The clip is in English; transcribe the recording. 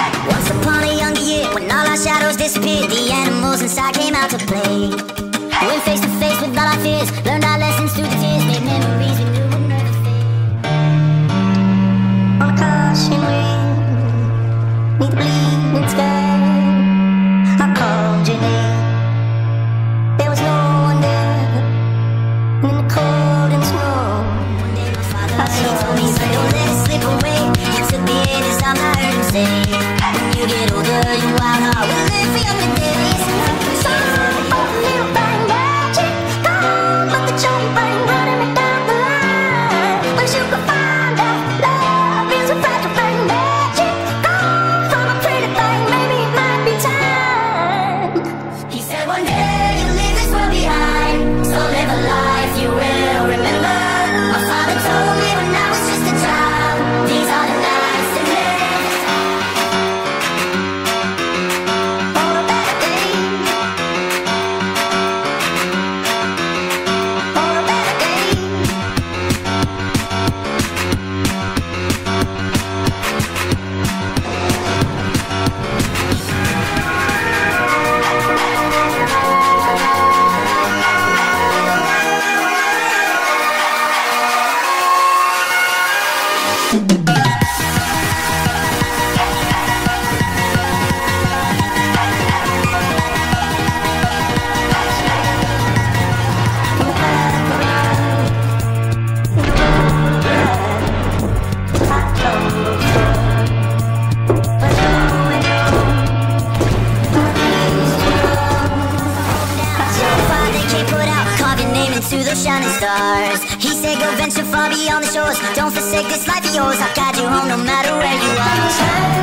Once upon a younger year, when all our shadows disappeared, the animals inside came out to play. Went face to face with all our fears, learned our lessons through the tears, made memories we knew would never fade. On a caution ring, neath the bleeding sky, I called your name. There was no one there, in the cold and snow. One day my father told me, son, don't let it slip away. He took me in his arms, I heard him say, when you get older, your wild heart will live for younger days. So, little bang magic, gone, but the joy bang running me down the line. Wish you could find out love is a fragile bang magic, gone from a pretty thing, maybe it might be time. He said one day you'll leave this world behind, so live a life you will remember. My father told me when I was just a child, these are the nights to live for a better day, for a better day. To those shining stars, he said go venture far beyond the shores, don't forsake this life of yours, I'll guide you home no matter where you are.